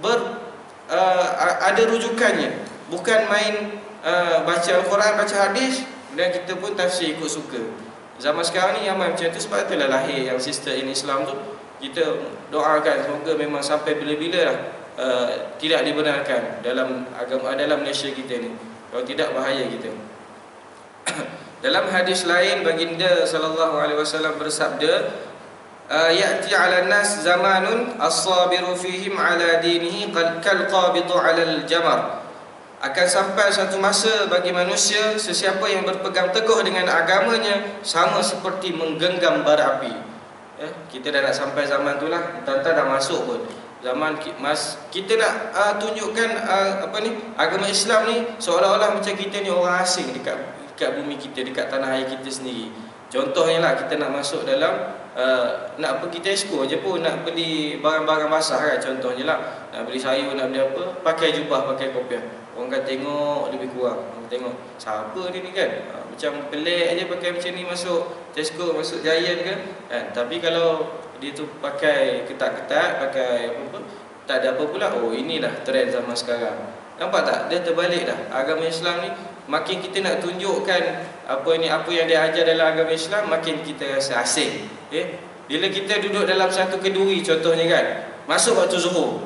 ada rujukannya. Bukan main baca Al-Quran, baca hadis, dan kita pun tafsir ikut suka. Zaman sekarang ni yang macam tu. Sebab itulah lahir yang Sister in Islam tu. Kita doakan semoga memang sampai bila-bila lah tidak dibenarkan dalam agama, dalam Malaysia kita ni. Kalau tidak, bahaya kita. Dalam hadis lain, baginda sallallahu alaihi wasallam bersabda, ya'ti 'ala nas zamanun as-sabiru fihim 'ala dinihi kal qabidu 'ala al-jamar. akan sampai satu masa bagi manusia, sesiapa yang berpegang teguh dengan agamanya sama seperti menggenggam bara api. Kita dah nak sampai zaman tu lah, entah-entah dah masuk pun. Zaman kita nak tunjukkan agama Islam ni seolah-olah macam kita ni orang asing dekat bumi kita, dekat tanah air kita sendiri. Contohnya lah, kita nak masuk dalam nak pergi Tesco je pun, nak beli barang-barang basah kan, contohnya lah, nak beli sayur, nak beli apa, pakai jubah, pakai kopiah. Orang kan tengok lebih kurang, orang tengok siapa dia ni kan, macam pelik aja pakai macam ni masuk Tesco, masuk Giant kan. Tapi kalau dia tu pakai ketat-ketat, pakai apa-apa, tak ada apa pula. Oh, inilah trend zaman sekarang. Nampak tak? Dia terbalik dah. Agama Islam ni makin kita nak tunjukkan apa yang dia ajar dalam agama Islam, makin kita rasa asing. Bila kita duduk dalam satu keduri contohnya kan, masuk waktu zuhur,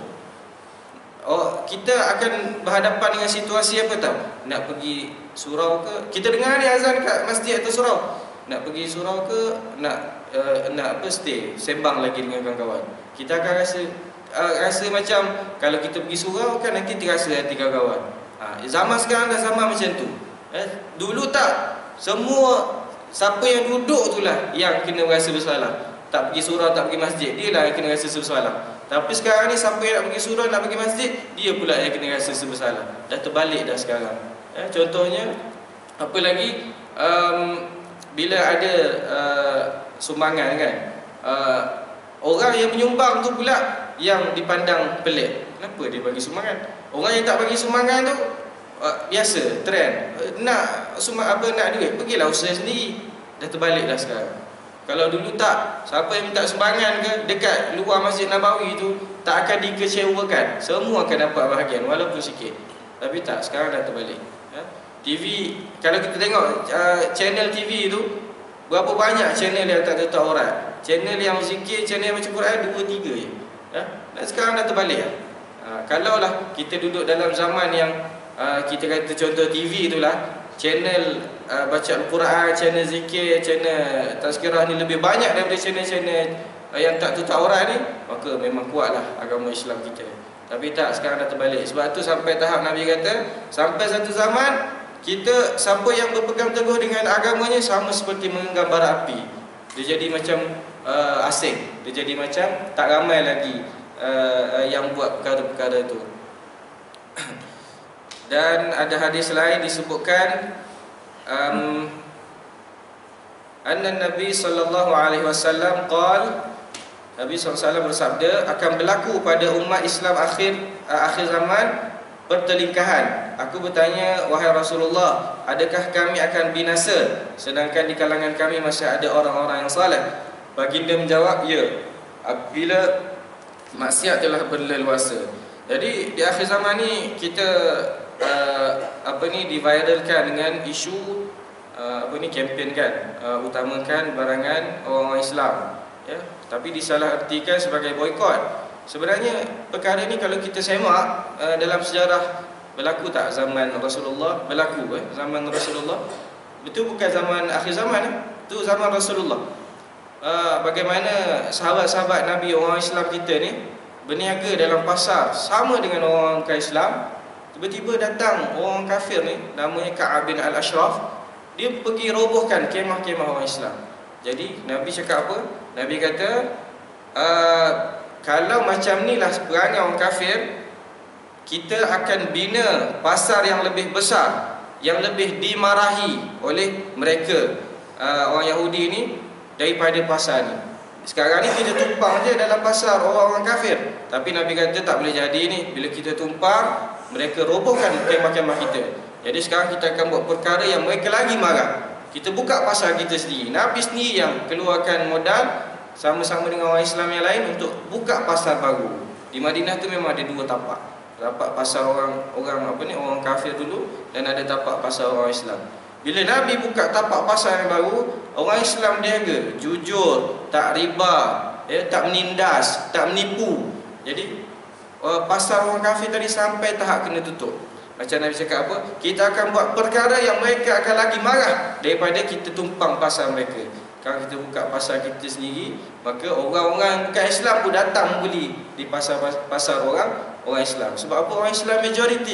kita akan berhadapan dengan situasi apa tau? Nak pergi surau ke? Kita dengar ni azan kat masjid atau surau. Nak pergi surau ke? Nak stay, sembang lagi dengan kawan-kawan. Kita akan rasa macam kalau kita pergi surau kan nanti terasa hati kawan-kawan. Zaman sekarang dah zaman macam tu. Dulu tak. Semua siapa yang duduk itulah yang kena rasa bersalah. Tak pergi surau, tak pergi masjid, dia lah yang kena rasa bersalah. Tapi sekarang ni siapa yang nak pergi surau, nak pergi masjid, dia pula yang kena rasa bersalah. Dah terbalik dah sekarang. Contohnya apa lagi, bila ada sumbangan kan, orang yang menyumbang tu pula yang dipandang pelik. Kenapa dia bagi sumbangan? Orang yang tak bagi sumbangan tu biasa, trend. Nak duit, pergilah usaha sendiri. Dah terbalik dah sekarang. Kalau dulu tak, siapa yang minta sumbangan ke dekat luar Masjid Nabawi tu tak akan dikecewakan. Semua akan dapat bahagian walaupun sikit. Tapi tak, sekarang dah terbalik. TV, kalau kita tengok channel TV tu, berapa banyak channel yang tak tutup aurat. Channel yang zikir, channel yang baca Quran 2-3 je. Dan sekarang dah terbalik. Kalaulah kita duduk dalam zaman yang kita kata contoh TV itulah, channel baca Al-Quran, channel zikir, channel tazkirah ni lebih banyak daripada channel-channel yang tak tutup aurat ni, maka memang kuatlah agama Islam kita. Tapi tak, sekarang dah terbalik. Sebab tu sampai tahap Nabi kata, sampai satu zaman kita, siapa yang berpegang teguh dengan agamanya sama seperti menggenggam bara api. Dia jadi macam asing. Dia jadi macam tak ramai lagi yang buat perkara-perkara itu. Dan ada hadis lain disebutkan anna Nabi sallallahu alaihi wasallam qala, Nabi SAW bersabda, akan berlaku pada umat Islam akhir zaman pertelingkahan. Aku bertanya, wahai Rasulullah, adakah kami akan binasa sedangkan di kalangan kami masih ada orang-orang yang saleh? Baginda menjawab, ya, apabila maksiat telah berleluasa. Jadi di akhir zaman ni kita diviralkan dengan isu kempen kan, utamakan barangan orang-orang Islam, ya, tapi disalahartikan sebagai boikot. Sebenarnya perkara ni kalau kita semak dalam sejarah, berlaku tak zaman Rasulullah? Berlaku zaman Rasulullah. Betul, bukan zaman akhir zaman, tu zaman Rasulullah. Bagaimana sahabat-sahabat Nabi, orang Islam kita ni berniaga dalam pasar sama dengan orang Islam. Tiba-tiba datang orang kafir ni, namanya Ka'ab bin Al-Ashraf. Dia pergi robohkan kemah-kemah orang Islam. Jadi Nabi cakap apa? Nabi kata, kalau macam ni lah perangai orang kafir, kita akan bina pasar yang lebih besar, yang lebih dimarahi oleh mereka, orang Yahudi ni, daripada pasar ni. Sekarang ni kita tumpang je dalam pasar orang-orang kafir. Tapi Nabi kata tak boleh jadi ni. Bila kita tumpang, mereka robohkan kemah-kemah kita. Jadi sekarang kita akan buat perkara yang mereka lagi marah. Kita buka pasar kita sendiri. Nabi sendiri yang keluarkan modal sama-sama dengan orang Islam yang lain untuk buka pasar baru. Di Madinah tu memang ada dua tapak. Tapak pasar orang kafir dulu, dan ada tapak pasar orang Islam. Bila Nabi buka tapak pasar yang baru, orang Islam niaga jujur, tak riba, tak menindas, tak menipu. Jadi pasar orang kafir tadi sampai tahap kena tutup. Macam Nabi cakap apa? Kita akan buat perkara yang mereka akan lagi marah daripada kita tumpang pasar mereka. Kalau kita buka pasar kita sendiri, maka orang-orang bukan Islam pun datang membeli di pasar orang Islam. Sebab apa? Orang Islam majoriti.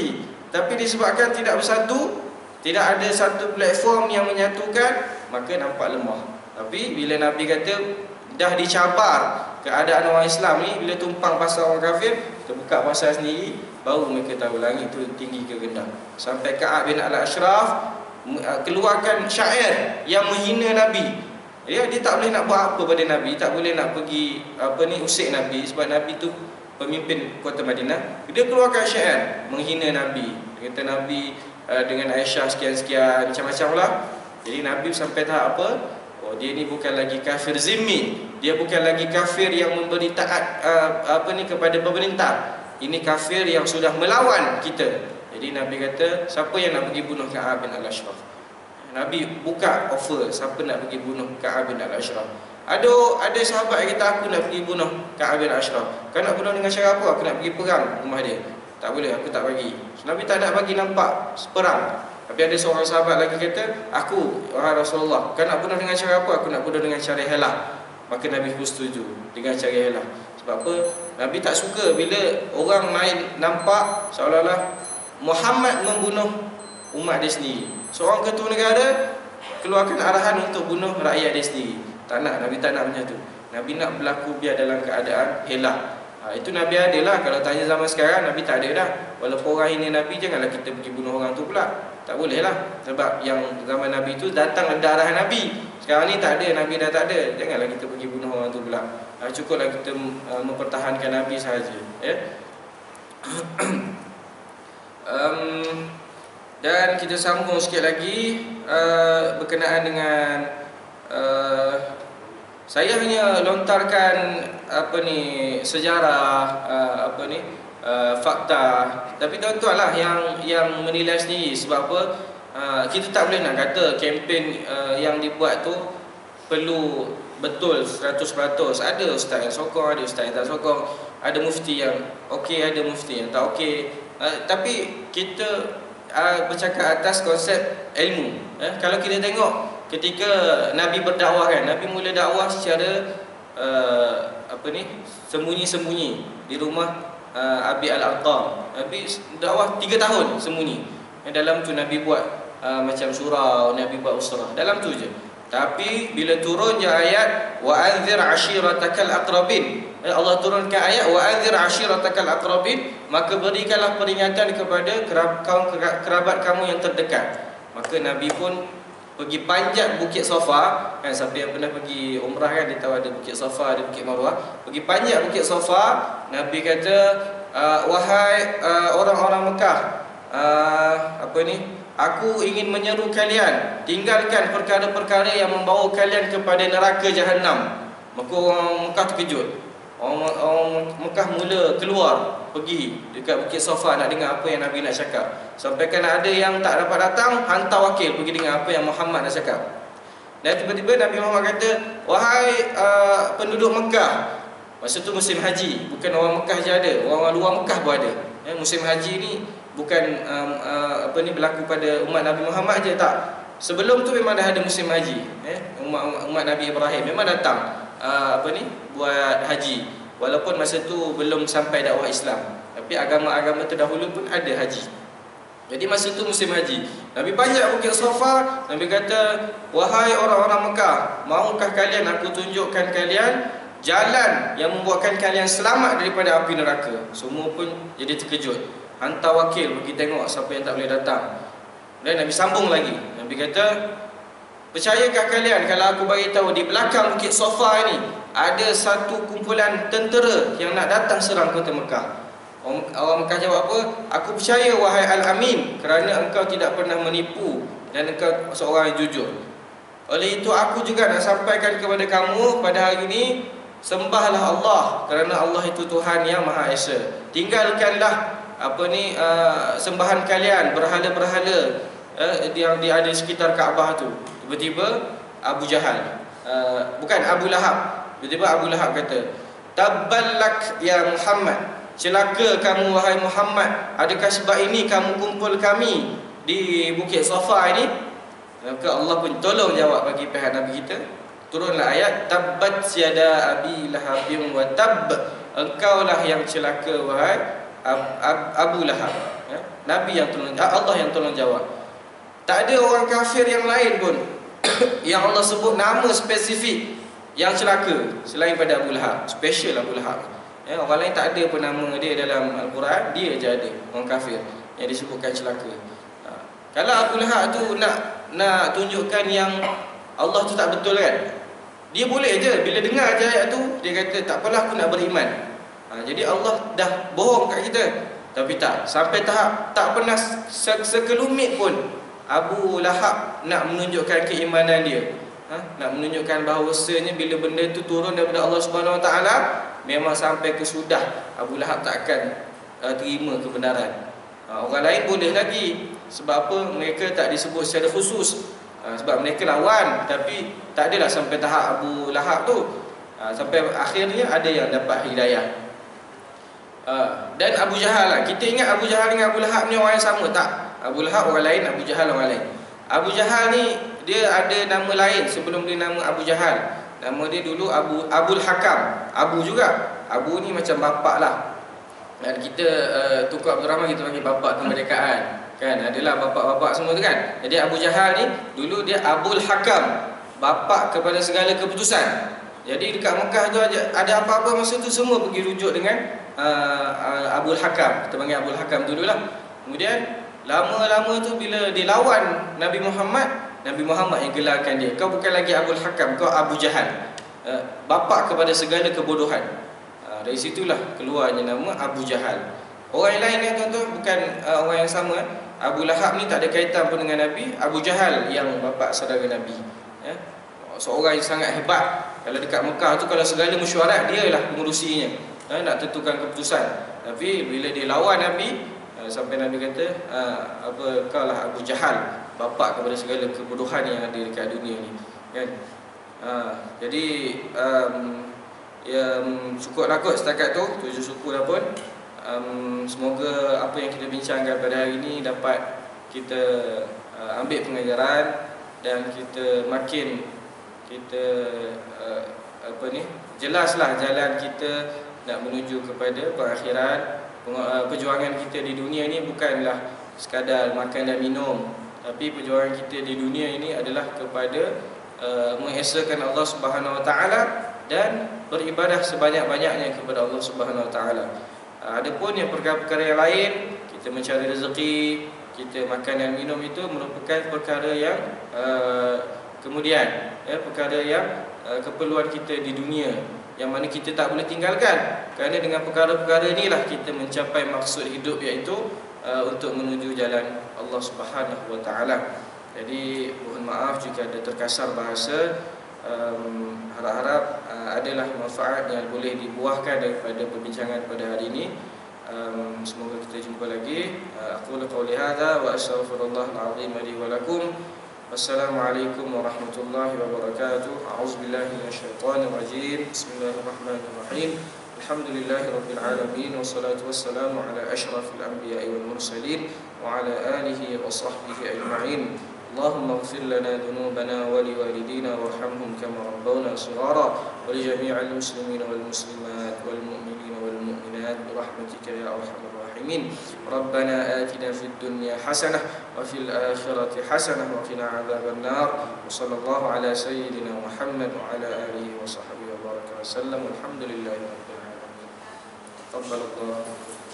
tapi disebabkan tidak bersatu, tidak ada satu platform yang menyatukan, maka nampak lemah. Tapi bila Nabi kata dah dicabar keadaan orang Islam ni, bila tumpang pasal orang kafir, terbuka pasal sendiri, baru mereka tahu langit tu tinggi ke rendah. Sampai Ka'ab bin Al-Ashraf keluarkan syair yang menghina Nabi. Dia tak boleh nak buat apa pada Nabi, tak boleh nak pergi usik Nabi, sebab Nabi tu pemimpin kota Madinah. Dia keluarkan syair menghina Nabi. Dia kata Nabi dengan Aisyah sekian-sekian, macam-macam lah. Jadi Nabi sampai tahap apa? Oh, dia ni bukan lagi kafir zimmi, dia bukan lagi kafir yang memberi taat kepada pemerintah. Ini kafir yang sudah melawan kita. Jadi Nabi kata, siapa yang nak pergi bunuh Ka'ab bin Al-Ashraf? Nabi buka offer, siapa nak pergi bunuh Ka'ab bin Al-Ashraf? Ada sahabat yang kata, aku nak pergi bunuh Ka'ab bin Al-Ashraf. Kau nak bunuh dengan cara apa? Aku nak pergi perang rumah dia. Tak boleh, aku tak bagi. Nabi tak nak bagi nampak perang. Tapi ada seorang sahabat lagi kata, aku, wahai Rasulullah, kau nak bunuh dengan cara apa? Aku nak bunuh dengan cara helah. Maka Nabi pun setuju dengan cara helah. Sebab apa? Nabi tak suka bila orang lain nampak seolah-olah Muhammad membunuh umat dia sendiri. Seorang ketua negara keluarkan arahan untuk bunuh rakyat dia sendiri. Tak nak, Nabi tak nak macam tu. Nabi nak berlaku biar dalam keadaan helah. Itu Nabi ada lah. Kalau tanya zaman sekarang, Nabi tak ada dah. Walaupun orang ini Nabi, janganlah kita pergi bunuh orang tu pula. Tak boleh lah. Sebab yang zaman Nabi tu datang ada arahan Nabi. Sekarang ni tak ada, Nabi dah tak ada. Janganlah kita pergi bunuh orang tu pula. Cukuplah kita mempertahankan Nabi sahaja, ya. Dan kita sambung sikit lagi berkenaan dengan saya hanya lontarkan sejarah fakta, tapi tuan-tuan lah yang menilai sendiri. Sebab apa? Kita tak boleh nak kata kempen yang dibuat tu perlu betul 100%. Ada ustaz yang sokong, ada ustaz yang tak sokong, ada mufti yang okey, ada mufti yang tak okey. Tapi kita bercakap atas konsep ilmu. Kalau kita tengok ketika Nabi berdakwah kan, Nabi mula dakwah secara sembunyi-sembunyi di rumah Abi Al-Arqam. Nabi dakwah 3 tahun sembunyi. Dalam tu Nabi buat macam surau, Nabi buat usrah. Dalam tu je. Tapi bila turun je ayat wa anzir ashiratakal aqrabin, Allah turunkan ayat wa anzir ashiratakal aqrabin, maka berikanlah peringatan kepada kerabat kamu yang terdekat. Maka Nabi pun pergi panjat Bukit Safa kan. Siapa yang pernah pergi umrah kan, dia tahu ada Bukit Safa, ada Bukit Marwah. Pergi panjat Bukit Safa, Nabi kata, wahai orang-orang Mekah, aku ingin menyeru kalian, tinggalkan perkara-perkara yang membawa kalian kepada neraka Jahannam. Maka orang Mekah terkejut. Orang Mekah mula keluar, pergi dekat Bukit Safa nak dengar apa yang Nabi nak cakap. Sampai kan ada yang tak dapat datang, hantar wakil pergi dengar apa yang Muhammad nak cakap. Dan tiba-tiba Nabi Muhammad kata, wahai penduduk Mekah. Masa tu musim haji, bukan orang Mekah je ada, orang luar Mekah pun ada. Musim haji ni bukan berlaku pada umat Nabi Muhammad je, tak. Sebelum tu memang dah ada musim haji. Umat Nabi Ibrahim memang datang buat haji. Walaupun masa tu belum sampai dakwah Islam, tapi agama-agama terdahulu pun ada haji. Jadi masa tu musim haji, Nabi panjat Bukit Safa. Nabi kata, wahai orang-orang Mekah, maukah kalian aku tunjukkan kalian jalan yang membuatkan kalian selamat daripada api neraka? Semua pun jadi terkejut. Hantar wakil pergi tengok siapa yang tak boleh datang. Dan Nabi sambung lagi. Nabi kata, percayakah kalian kalau aku bagi tahu di belakang Bukit Safa ini ada satu kumpulan tentera yang nak datang serang kota Mekah? Orang Mekah jawab apa? Aku percaya wahai Al-Amin, kerana engkau tidak pernah menipu dan engkau seorang yang jujur. Oleh itu aku juga nak sampaikan kepada kamu pada hari ini, sembahlah Allah, kerana Allah itu Tuhan yang Maha Esa. Tinggalkanlah sembahan kalian, berhala-berhala yang ada di sekitar Kaabah tu. Tiba-tiba Abu Jahal, bukan Abu Lahab, tiba-tiba Abu Lahab kata, tabballak ya Muhammad, celaka kamu wahai Muhammad, adakah sebab ini kamu kumpul kami di Bukit Safa ini? Maka Allah pun tolong jawab bagi pihak Nabi kita. Turunlah ayat, tabbat siada abi lahabim wa tabb, engkaulah yang celaka wahai Abu Lahab, ya? Nabi yang tolong, Allah yang tolong jawab. Tak ada orang kafir yang lain pun yang Allah sebut nama spesifik yang celaka selain pada Abu Lahab. Special Abu Lahab, ya? Orang lain tak ada pun nama dia dalam Al-Quran, dia je ada orang kafir yang disebutkan celaka. Kalau Abu Lahab tu nak tunjukkan yang Allah tu tak betul kan, dia boleh je bila dengar je ayat tu, dia kata tak apalah aku nak beriman. Jadi Allah dah bohong kat kita. Tapi tak, sampai tahap tak pernah sekelumit pun Abu Lahab nak menunjukkan keimanan dia, nak menunjukkan bahawasanya bila benda tu turun daripada Allah Subhanahu Wa Taala, memang sampai ke sudah Abu Lahab tak akan terima kebenaran. Orang lain boleh lagi. Sebab apa? Mereka tak disebut secara khusus, sebab mereka lawan. Tapi tak adalah sampai tahap Abu Lahab tu. Sampai akhirnya ada yang dapat hidayah. Dan Abu Jahal lah. Kita ingat Abu Jahal dengan Abu Lahab ni orang yang sama. Tak, Abu Lahab orang lain, Abu Jahal orang lain. Abu Jahal ni dia ada nama lain sebelum dia nama Abu Jahal. Nama dia dulu Abul Hakam. Abu juga. Abu ni macam bapak lah. Dan kita Tunku Abdul Rahman kita panggil bapak kemerdekaan, kan? Adalah bapak-bapak semua tu kan. Jadi Abu Jahal ni dulu dia Abul Hakam, bapak kepada segala keputusan. Jadi dekat Mekah tu ada apa-apa masa tu semua pergi rujuk dengan Abul Hakam. Kita panggil Abul Hakam dululah. Kemudian lama-lama tu bila dilawan Nabi Muhammad yang gelarkan dia, kau bukan lagi Abul Hakam, kau Abu Jahal, bapa kepada segala kebodohan. Dari situlah keluarnya nama Abu Jahal. Orang yang lain tuan-tuan bukan orang yang sama. Abu Lahab ni tak ada kaitan pun dengan Nabi. Abu Jahal yang bapa saudara Nabi, ya? Seorang yang sangat hebat. Kalau dekat Mekah tu, kalau segala mesyuarat dia lah mengurusinya, nak tentukan keputusan. Tapi bila dia lawan Nabi, sampai Nabi kata kau lah Abu Jahal, bapa kepada segala kebodohan yang ada dekat dunia ni, kan? Jadi cukuplah kot setakat tu, 7 suku dah pun. Semoga apa yang kita bincangkan pada hari ini dapat kita ambil pengajaran, dan kita makin jelaslah jalan kita nak menuju kepada perakhiran. Perjuangan kita di dunia ini bukanlah sekadar makan dan minum, tapi perjuangan kita di dunia ini adalah kepada mengesakan Allah Subhanahu Wa Taala dan beribadah sebanyak-banyaknya kepada Allah Subhanahu Wa Taala. Adapun yang perkara-perkara yang lain, kita mencari rezeki, kita makan dan minum, itu merupakan perkara yang kemudian, perkara yang keperluan kita di dunia, yang mana kita tak boleh tinggalkan. Kerana dengan perkara-perkara inilah kita mencapai maksud hidup, iaitu untuk menuju jalan Allah Subhanahu Wa Taala. Jadi mohon maaf jika ada terkasar bahasa. Harap-harap adalah manfaat yang boleh dibuahkan daripada perbincangan pada hari ini. Semoga kita jumpa lagi. Aqulu qawli hadza wa astaghfirullahal azim li wa lakum. Wassalamualaikum warahmatullahi wabarakatuh. A'udzubillahi minasyaitonir rajim. Bismillahirrahmanirrahim. Alhamdulillahirabbil alamin, wassalatu wassalamu ala asyrafil anbiya'i wal mursalin wa ala alihi wa sahbihi ajma'in. Allahumma ighfir lana dhunubana wa liwalidina warhamhum kama rabbawna shighara wa li jami'il muslimina wal muslimat wal mu'minina wal mu'minat bi rahmatika ya arhamar rahimin. Rabbana atina fid dunya hasanah wa fil akhirati hasanah wa qina adzaban nar. Wa sallallahu ala sayyidina Muhammad wa ala alihi wa sahbihi wa baraka wa sallam. Alhamdulillahi rabbil alamin. Taqabbalallahu